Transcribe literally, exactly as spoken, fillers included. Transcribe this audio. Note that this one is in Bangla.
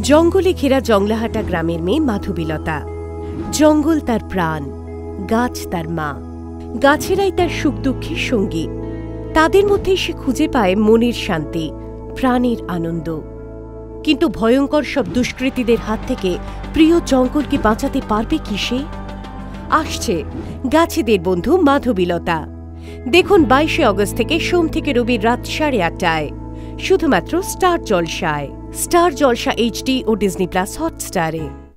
জঙ্গলে ঘেরা জংলাহাটা গ্রামের মেয়ে মাধবীলতা। জঙ্গল তার প্রাণ, গাছ তার মা, গাছেরাই তার সুখ দুঃখের সঙ্গী। তাদের মধ্যেই সে খুঁজে পায় মনের শান্তি, প্রাণের আনন্দ। কিন্তু ভয়ঙ্কর সব দুষ্কৃতীদের হাত থেকে প্রিয় জঙ্গলকে বাঁচাতে পারবে কি সে? আসছে গাছেদের বন্ধু মাধবীলতা। দেখুন বাইশে অগস্ট থেকে সোম থেকে রবির রাত সাড়ে আটটায় শুধুমাত্র স্টার জলসায়, স্টার জলসা এইচডি ও ডিজনি প্লাস হটস্টারে।